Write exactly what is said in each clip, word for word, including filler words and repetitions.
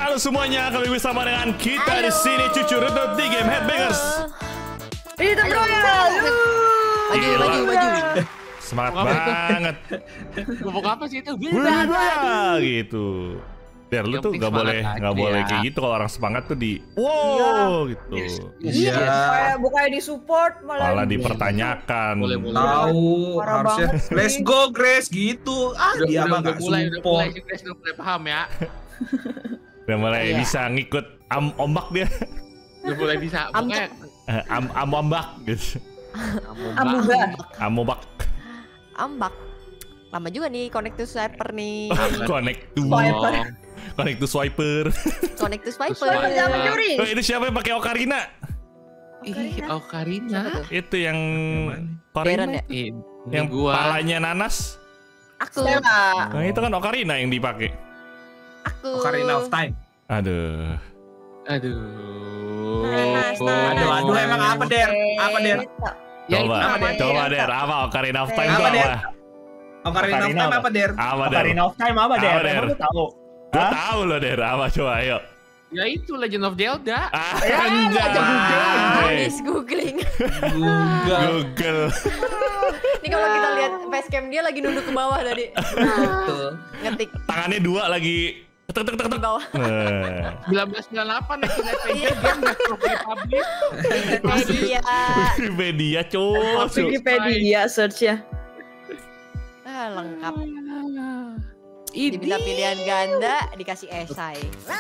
Halo semuanya, kami bersama dengan kita di sini Cucu Redot di game Headbangers. Itu bro ya. Maju, maju, maju. Semangat banget. Ngomong apa sih itu? Beda gitu. Der, lu tuh nggak boleh nggak boleh kayak gitu kalau orang semangat tuh di wow gitu. Iya. Kayak bukannya di support malah, Malah dipertanyakan. Boleh, boleh. Tahu Parah harusnya banget sih. let's go Grace gitu. Ah Udah, dia udah, mah udah nggak mulai, udah mulai, support. Grace udah mulai paham ya. Udah mulai Iya. bisa ngikut am ombak dia. Udah mulai bisa. Pokoknya Eh, am am ombak gitu. Amuba. Amobak. Ambak. Lama juga nih connect to swiper nih. Connect to Swiper. Connect to swiper. Connect to swiper. Swiper jangan mencuri. Oh, itu siapa yang pakai Ocarina? Ih, Ocarina. Itu yang Darren Ocarina ya? Ih, yang gua. palanya nanas. Aku. Stella. Nah, itu kan Ocarina yang dipakai. Aku. Ocarina of Time. Aduh. Aduh. Nanas, nanas. Aduh aduh emang apa Der? Apa Der? Ya, itu Coba, namanya. coba Der, apa Ocarina of Time Apa, itu Der? apa? Ocarina of Ocarina Time apa? apa Der? Apa Der? Ocarina of Time apa, Der? Apa, Der? Emang lu tahu? Gua Hah? tahu loh Der, apa coba ayo. Ya itu Legend of Zelda. Ah, Ya, anjay. Habis googling. Google. Google. Ini kalau kita lihat facecam dia lagi nunduk ke bawah tadi. Betul. Ngetik Tangannya dua lagi tek tek tek di tek. bawah. Nah. seribu sembilan ratus sembilan puluh delapan Nexon Adventure game udah publish. Wikipedia. Wikipedia cus. Wikipedia search ya. Ah, lengkap. Ini Diminta pilihan ganda, dikasih esai.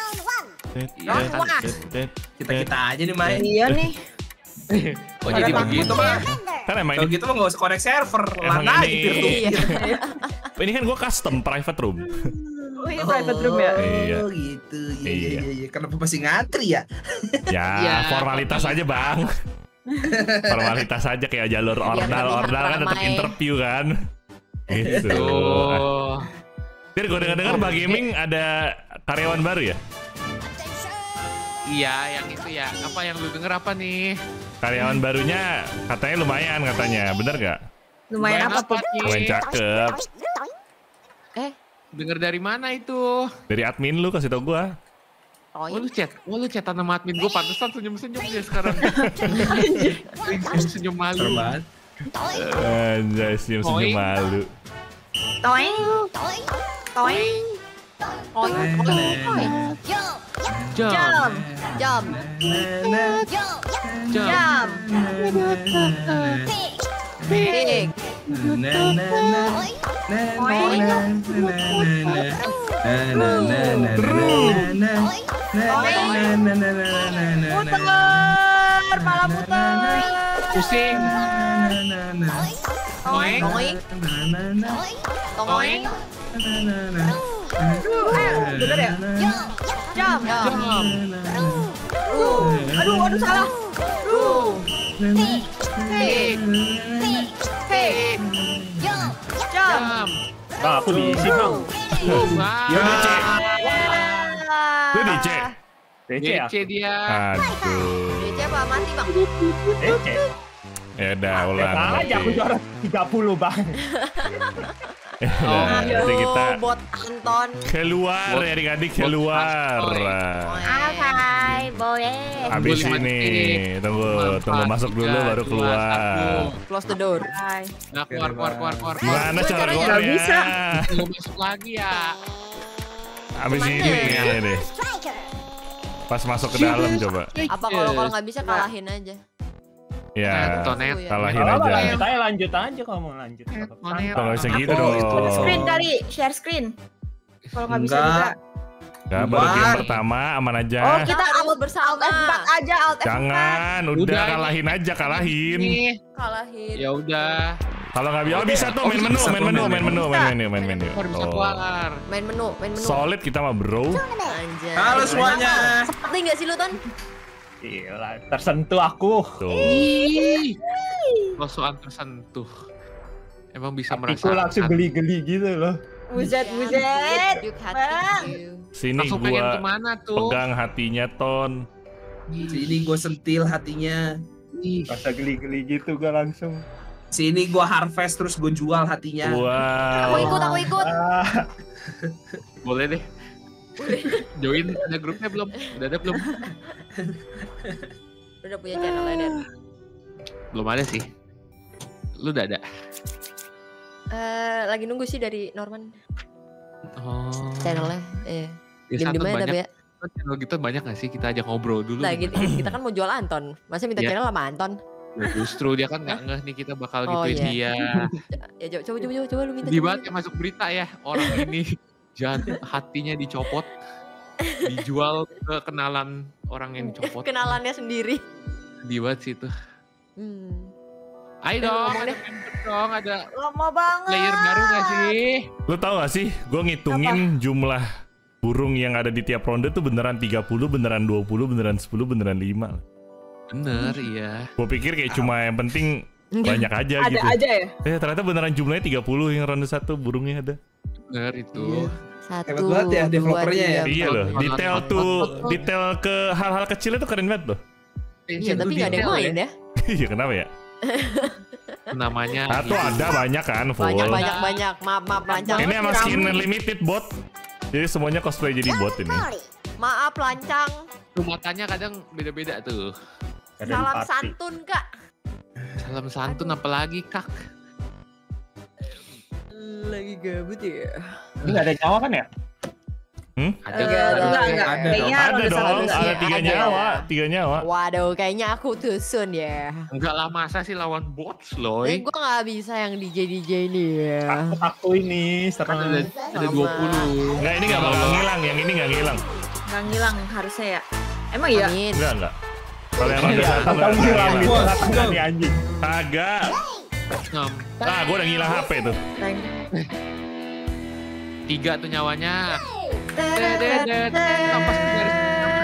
Kita kita aja nih main. Iya nih. Oh jadi Pada begitu Gitu mah. Kan emang Kalau ini, gitu mah nggak usah connect server. Emang Lana ini- gitu. Iya. ini kan gua custom private room. Oh, ini private room ya. Iya. Oh gitu. Iya Iya. iya iya. Kenapa masih ngantri ya? Ya, Ya. formalitas aja bang. Formalitas aja kayak jalur ordal, lebih ordal kan tetap ramai. interview kan. Gitu. Oh. Jadi gue dengar-dengar Mbak Gaming ada karyawan baru ya? Iya, yang itu ya. Apa yang lu denger apa nih? Karyawan barunya katanya lumayan katanya, bener gak? Lumayan apa tuh? Lumayan cakep. Eh, Denger dari mana itu? Dari admin lu kasih tau gua. Oh Toy. lu chat, oh lu chatan sama admin gue, pantesan senyum-senyum dia sekarang. Senyum malu. Serem banget. Anjay, senyum-senyum Toing. malu. Toing. Toing. Toy. Toy. Jam, Jam. Jam. jam. Jam. Big. Puter. Malah puter. Pusing. Toing. Toing. Toing. Ayo, bener ya? Jam. Jam. Jam. Ruh. Aduh, aduh salah. Ruh. Big. Hey. Jam. Jam. Bang, aku diisi bang. Wah. Ya udah cek. Lu di Ah. cek. D C ya? D C dia. Aduh. D C apa mati bang? D C. Ya udah Ya ulang. aja aku juara tiga puluh bang. Ya udah, nanti Aduh, kita bot Anton. keluar ya adik-adik keluar. Hai, boleh. Habis Tunggu lima ini, detik. tunggu, Empat, tunggu masuk tiga, dulu baru dua, keluar. satu. Close the door. Hai. Nah, keluar, keluar, keluar, keluar. Gimana Gua cara caranya keluarnya? nggak bisa. Tunggu masuk lagi ya. Habis Kemana ini ya? ya deh. Pas masuk ke dalam coba. Apa kalau kalau nggak bisa kalahin aja. Ya, Neto, net. kalahin Kalau apa, aja. lanjut aja, lanjut aja kalau mau lanjut. Eh, Santai. mana ya? Kalau nggak bisa gitu Aku dong. share screen kali, share screen. Kalau nggak bisa Enggak. juga. Gak baru game Bubar. pertama aman aja. Oh, kita Harus alt bersama. F empat aja, alt F empat. Jangan, udah, Udah, kalahin aja, kalahin. Nih. Kalahin. Ya udah. Kalau nggak bisa, oh bisa tuh main menu, main menu, main menu, main menu, main menu. Keluar, bisa Oh. keluar. Main menu, main menu. Solid kita mah bro. Anjay. Halo semuanya. Seperti nggak sih lu Ton? Gila, tersentuh aku. Tuh. Ih. Rosokan tersentuh. Emang bisa Aku merasakan. langsung geli-geli gitu loh. Buset, buset. Yuk Bang. hati. Sini Langsung pengen gua kemana tuh? pegang hatinya Ton. Sini gue sentil hatinya. Ih. Rasa geli-geli gitu gua langsung. Sini gue harvest terus gue jual hatinya. Aku Wow. ikut, aku ikut. Ah, Boleh deh. Join ada grupnya belum? Udah ada belum? Udah punya channelnya Dan? Belum ada sih. Lu udah ada? Eh, lagi nunggu sih dari Norman Oh. channelnya. Iya. Ya, Diam satu dimana banyak. tapi ya. Channel kita banyak gak sih? Kita ajak ngobrol dulu. Nah, gimana? gitu, kita kan mau jual Anton. Masa minta Ya. channel sama Anton? Ya, justru dia kan nggak ngeh nih kita bakal Oh, gituin iya. dia. Ya coba coba coba coba lu minta. Di coba, banget coba. yang masuk berita ya orang ini jangan hatinya dicopot, dijual ke kenalan orang yang dicopot. Kenalannya sendiri. Di banget sih itu. Hmm. Ayo Ayo, dong, ngomong ada deh. member dong, ada Lama banget. player baru gak sih? Lu tau gak sih, gue ngitungin jumlah burung yang ada di tiap ronde tuh beneran tiga puluh, beneran dua puluh, beneran sepuluh, beneran lima. Bener, iya. Gue pikir kayak cuma yang penting banyak aja Ada gitu. aja ya. Eh ternyata beneran jumlahnya tiga puluh yang ronde satu burungnya ada. Bener itu. Satu. Hebat banget ya dua, developernya ya. tiga, Iya loh, Tonton, detail tonton, tuh, tonton. detail ke hal-hal kecilnya tuh keren banget loh. Iya, tapi nggak ada yang main ya. Iya kenapa ya? Namanya. Atau ada banyak kan full. Banyak banyak banyak. Maaf maaf lancang. Ini sama skin limited bot. Jadi semuanya cosplay jadi bot ini. Maaf lancang. Tuh matanya kadang beda-beda tuh. Ada Salam empati. santun kak. Salam santun apalagi kak. Lagi gabut ya. Ini nggak ada nyawa kan ya? Hmm? Ada Enggak, ada. Enggak, enggak. Ada dong. Kayaknya Ada ronde dong, satu ada sih. tiga Ada. nyawa, tiga nyawa. Waduh, kayaknya aku tusun ya. Enggak lah masa sih lawan bots Eh, loh. gue nggak bisa yang D J D J nih ya. Takut aku ini, Kan serem. ada ada dua puluh. Enggak, ini nggak bakal ngilang, yang ini nggak ngilang. Nggak ngilang harusnya ya. Emang iya? Amin. Enggak, enggak. Kalau yang ronde Iya, satu atau nggak nggak ngilang ngilang. gitu, Bos, katakan bos. nih anjing. Kagak. enam. Ah, gue udah ngilang H P tuh. Rank. Tiga tuh nyawanya. Teret, Kampas garis.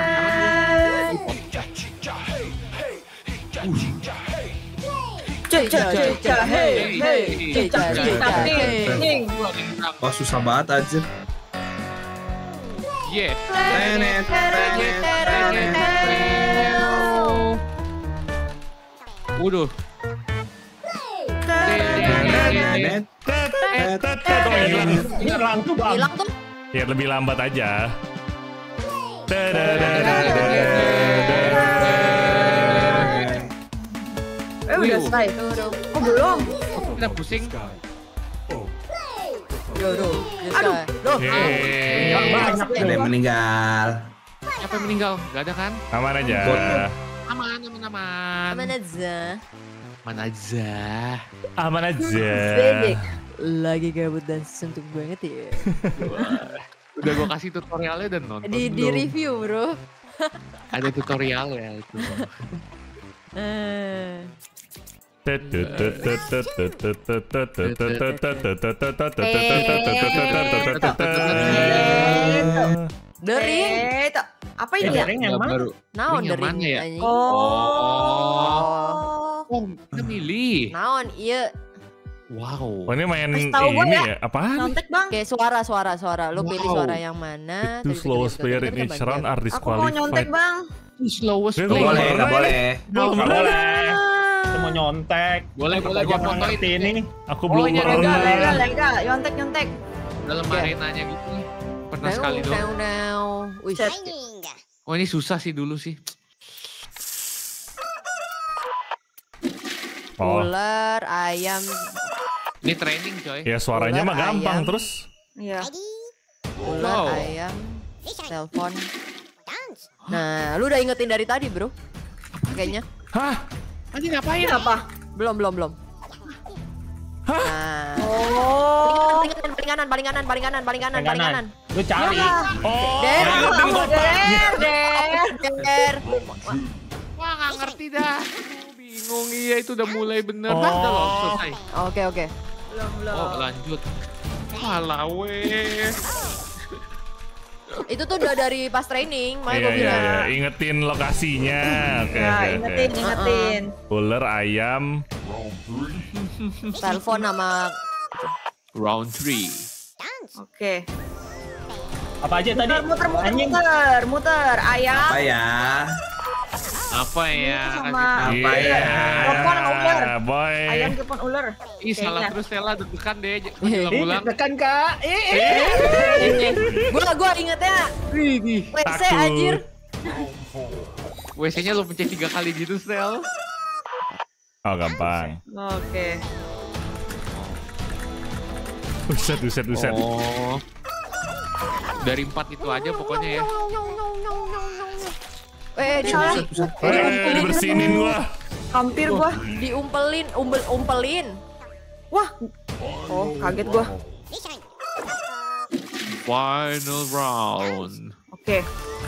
Cica, cica, hey, hey, cica, cica, ting, ting. Wah susah banget aja. Yeah. Tenet, tenet, Waduh. tenet. Tet, tet, tet, tet. Oh, hilang. Hilang tuh bang. Hilang tuh. Ya lebih lambat aja. Eh udah Wih. selesai. Oh belum? Kita pusing. Aduh. Aduh. Loh. Hilang banyak Ada tuh. yang meninggal. Siapa yang meninggal? Gak ada kan? Aman aja. Aman, aman, aman. Mana aja? Mana aja. Aman aja. Bebek. Lagi gabut dan suntuk banget ya. Udah gue kasih tutorialnya dan nonton. Di di belum? review bro. Ada tutorialnya itu. Eh. Dering. Eh, itu. Apa Eh, ini ya? Dering yang Nggak mana? baru. Naon Dering yang dering? mana ya? anjing? Oh. Oh, kita milih. Naon iya. Wow. Oh ini main Kasih tahu gua ini ya. ya? Apaan? Nontek bang. Kayak suara suara suara. Lu pilih Wow. suara yang mana? Itu terus slowest kita- player kita in bisa each round bantu. are Aku mau nyontek disqualified. bang. Slowest Gak Gak player. boleh, gak boleh. Belum Nggak pernah. boleh. Kita mau nyontek. Boleh, boleh, Gua gua fotoin. ngerti ini. Aku Oh, belum ini ada Legal, legal, pernah. legal. Nyontek, nyontek. Dalam arenanya gitu nih. Pernah Down, sekali doang. down, down. Wih, Set. Oh ini susah sih dulu sih. Oh, ular, ayam, Ini training coy. ya suaranya Ular, mah gampang ayam. terus. Iya. ular, Wow. ayam, telepon. Nah, lu udah ingetin dari tadi, bro. Kayaknya. Hah? Tadi ngapain? Apa? Belum, belum, belum. Nah. Oh. Paling kanan, paling kanan, paling kanan, paling kanan, paling kanan. Lu cari. Oh, Der. ingetin kotaknya. Der. Der. Wah nggak ngerti dah. Aduh, bingung iya itu udah mulai bener. Oh. Dah udah loh selesai. Oke, oke. Belum, belum. Oh lanjut. Walah weh. Itu tuh udah dari pas training, makanya Iya, gue iya, bilang. iya. Ingetin lokasinya. Oke, Ya, oke, ingetin, oke. ingetin. Ular, ayam. Telepon sama Round three. Oke. Apa aja tadi? Muter, muter, Anjing. muter, muter. Ayam. Apa ya? Apa ya? Sama Apa ya? telepon ular. boy. Ayam telepon ular. Ih, salah Kayaknya. terus Stella deg-degan deh. Ih, Ulang-ulang. tekan kak. Ih, ih. Gua gua ingetnya Ih, W C Takut. anjir. W C-nya lo pencet tiga kali gitu, Stel. Oh gampang. Oke. Buset, buset, buset. Oh. Dari empat itu aja pokoknya ya. Eh, di Salah. Eh, dibersinin gua. Hampir gua. diumpelin, umpel umpelin. Wah. Oh, kaget gua. Final round. Oke.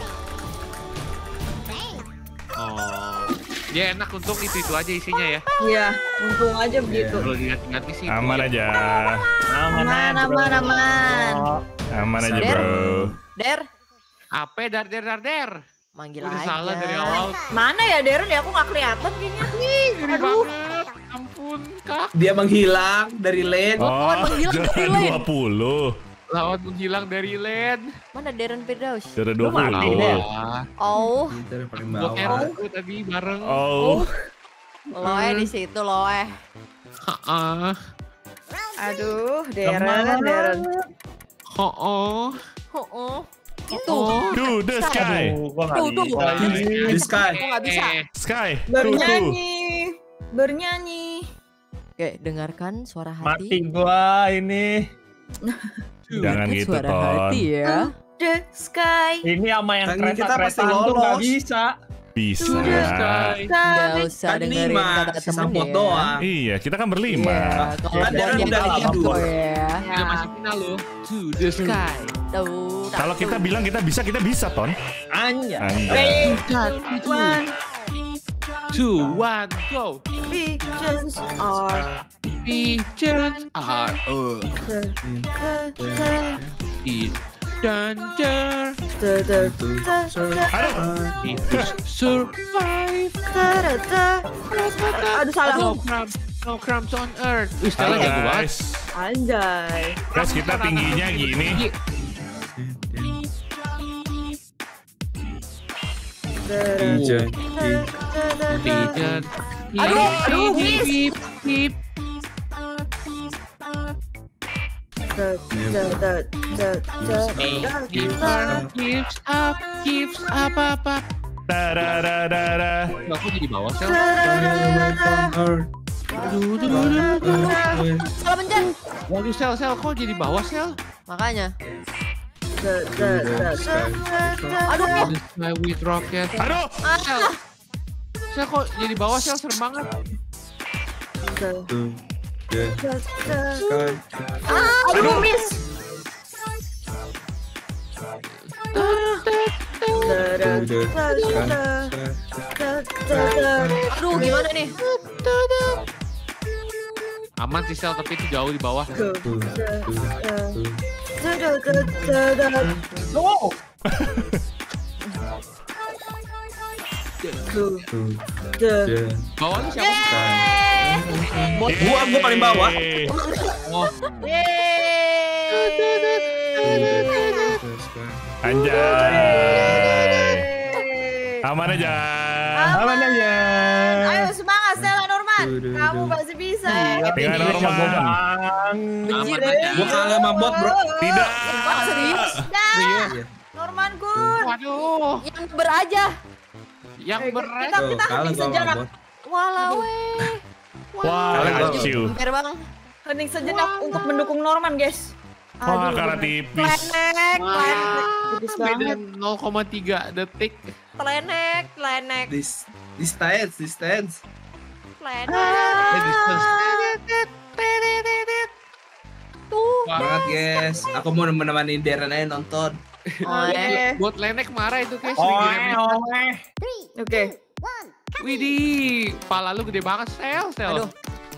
Oh. Ya enak untuk itu-itu aja isinya ya. Iya, untung aja begitu. Kalau dilihat-lihat di sini. Aman aja. Aman, Aman, aman, aman. Aman aja, Der. bro. Der, Apa dar der dar der? manggil Udah aja. salah dari awal. Mana ya Darren ya? Aku nggak kelihatan kayaknya. Ngeri Aduh. banget. Ampun, Kak. Dia menghilang dari lane. Oh, menghilang dari juara lane. dua puluh. Lawan menghilang dari lane. Mana Darren Firdaus? Juara dua mati, puluh. Der. Wah. Oh, Kita yang paling Buat bawah. Erku tadi bareng. Oh, loe di situ loe. Ah. Aduh, Kemana? Darren, Darren. Oh. Oh, oh. Itu. Oh. to the sky. Aduh, gua nggak Tuh, tuh. bisa. Di sky. Aku nggak bisa. Eh, Sky. Tuh, tuh. Bernyanyi. Bernyanyi. Oke, dengarkan suara Mati hati. gua ini. Jangan Dengarkan gitu, suara Ton. hati ya. The sky. Ini sama yang Kan kita kereta-kereta pasti tuh nggak lolos. bisa. Bisa. Sky. Nggak usah Kan dengerin lima, kata sisa temen bot ya. doang. Iya, kita kan berlima. Iya, kalau Kan Darren buat udah yang tidur. ya. Udah masuk final loh. To the sky. Tuh, Kalau kita bilang kita bisa, kita bisa, Ton. Anjay. Anjay. One Two, one, go. visions are Pigeons are uh, the the in danger. the the the the Aduh. If you survive, the the Aduh salah. no crumbs, no crumbs on earth. Wih, Stella Halo, jago banget. guys. Anjay. Guys, kita tingginya gini. The the Pigeon. the the Pigeon. Aduh, aduh, beep, beep, beep. the the the the the Keeper gives up, gives up, up, up. Da-da-da-da-da. Nggak, kok jadi bawah, Sel? Salah pencet. Waduh, Sel, Sel, kok jadi bawah, Sel? Makanya. the the the Aduh, ya. The sky with rocket. Aduh. Sel, Sel, kok jadi bawah, Sel? Serem banget. Aduh, miss. Aduh, gimana nih? Aman sih, Sel, tapi itu jauh di bawah. Oh, Bawah lu siapa? Gua, gua paling bawah. Yeay. Oh, Anjay. Aman aja. aman aja. Ayo semangat Stella Norman. Kamu masih bisa. Dengan Jago Norman. bang. aman deh. aja. Gua kalah sama bot, bro. Tidak. Wah, serius? Serius? Norman good. Waduh, Yang beraja. yang Eh, berat. kita- Tuh, kalah habis gua sama sejarah. bot. Walawe. Wah, Kalian gua- kacau. Hampir bang. Hening sejenak untuk mendukung Norman guys. Wah, Aduh, karena bener. tipis. Lenek, lenek, Tipis Beda banget. nol koma tiga detik. lenek, lenek, This, this stance, this stance. lenek. Eh, distance. Tuh. Wah, Banget, guys. Aku mau menemani Darren aja nonton. Oke. buat Lenek marah itu guys. Oh, sering oh, diremehin. Oke. Widih, pala lu gede banget, Sel, Sel. Aduh.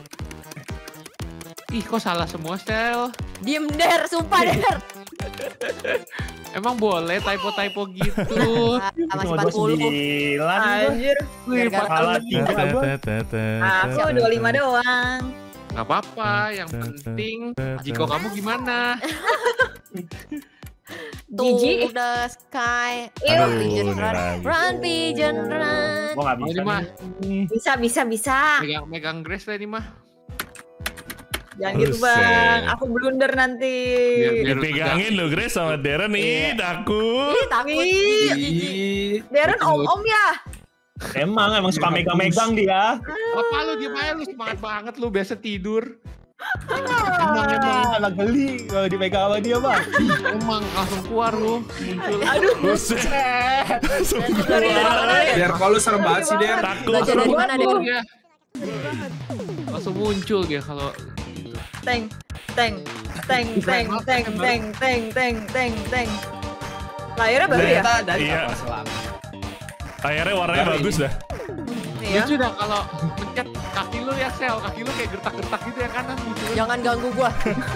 Ih, kok salah semua, Sel? Diem der, sumpah der. Emang boleh typo-typo gitu? Ah, masih cuma empat puluh. dua puluh sembilan. Anjir. Wih, Gara-gara Kalah lu. tiga gua. Aku dua puluh lima doang. Gak apa-apa, yang penting Jiko kamu gimana? Gigi. To the sky. Aduh, Pigeon ini run, lagi. run pigeon run. Gua nggak Oh, bisa ini mah. nih. Bisa, bisa, bisa. Megang megang Grace lah ini mah. Jangan gitu Buset. bang, aku blunder nanti. Biar- biar- Dipegangin lo Grace sama Darren. Ih, takut. Ih, takut. Ih, Ih, Darren om-om ya. Emang emang suka megang-megang dia. Apa lu diem aja lu semangat banget lu biasa tidur. Emang emang Ah, lah geli kalau dipegang sama dia, Bang. emang langsung keluar lu. Muncul. Aduh, Buset. Langsung dari keluar. mana ya? biar kalau serem banget sih Der. Takut. Belajar dari mana deh? Dia. Langsung muncul dia kalau Teng, teng, teng, teng, teng, teng, teng, teng, teng, teng. Layarnya baru ya? Ternyata dari Iya. kapal selam. Akhirnya warnanya Baru bagus ini. dah. Iya. lucu dah kalau mencet kaki lu ya sel, kaki lu kayak gertak-gertak gitu ya kanan gitu. Jangan ganggu gua.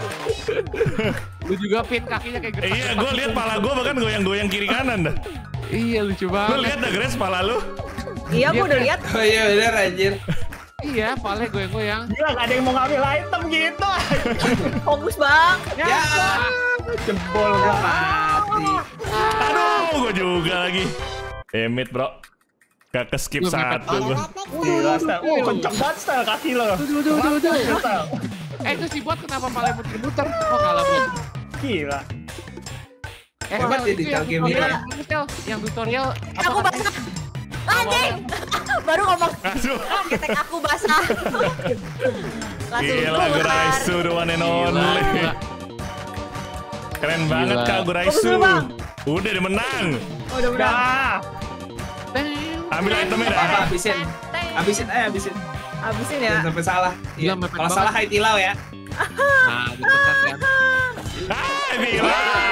Lu juga pin kakinya kayak Eh, gertak. iya, gue lihat pala gue bahkan goyang-goyang kiri kanan dah. Iya lucu Lu banget. lihat dah Grace pala lu. Iya, aku udah lihat. Oh iya bener anjir. Iya, palanya goyang-goyang. Gila, nggak ada yang mau ngambil item gitu. Fokus bang. Ya, Jebol gua. mati. Aduh, gue juga lagi. Emit bro. Gak ke skip Lu mepet satu gue. Gila, style. Oh, kenceng banget style kaki lo. Tuh, tuh, tuh, tuh. Style. Eh itu si bot kenapa palanya muter-muter? Oh kalah bot. Gila. Eh, Hebat Sel, ya itu di yang game ini tutorial, ya. Sel, yang tutorial apa Aku katanya? basah. Anjing. Baru ngomong Aduh. ketek aku basah. Langsung Gila, keluar. Guraisu the one and Gila, only. gila. Keren banget Gila. Kak Guraisu. Bagus, Bang. Udah dia menang. Oh, udah menang. Dah. Ambil itemnya dah. Apa habisin? Habisin eh habisin. Habisin ya. Jangan sampai salah. Gila, Iya. mepet Kalau banget. salah high tilau ya. Nah, ditekan kan. Ah, gila.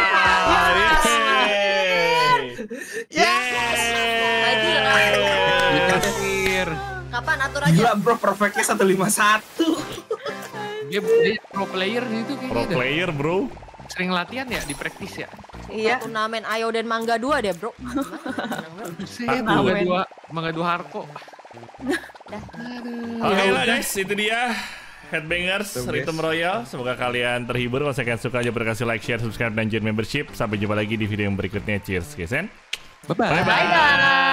Yeay. Dikasir. Kapan atur aja? Gila bro, perfectnya seratus lima puluh satu. Dia, dia pro player gitu Pro kayaknya. dah. player bro. Sering latihan ya di praktis ya. Iya. Turnamen Ayo dan Mangga dua deh, Bro. Buset, Aku. Mangga dua, Mangga dua Harko. Oke lah guys, itu dia Headbangers Tuh, guys. Rhythm Royal. Semoga kalian terhibur. Kalau kalian suka, jangan lupa kasih like, share, subscribe, dan join membership. Sampai jumpa lagi di video yang berikutnya. Cheers guys. And Bye-bye. bye-bye. Bye bye.